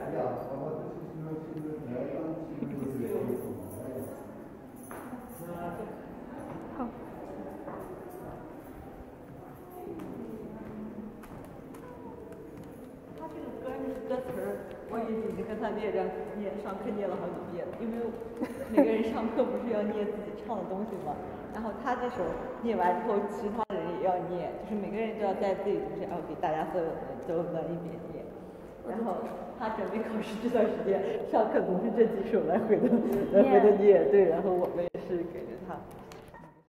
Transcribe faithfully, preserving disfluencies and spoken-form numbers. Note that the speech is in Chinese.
好。 他这个歌那个歌词儿，我已经跟他念着念上课念了好几遍了，因为每个人上课不是要念自己唱的东西吗？然后他这首念完之后，其他人也要念，就是每个人都要在自己东西，然后给大家所有人都轮一遍念。然后他准备考试这段时间，上课总是这几首来回的来回的念，对，然后我们也是给着他。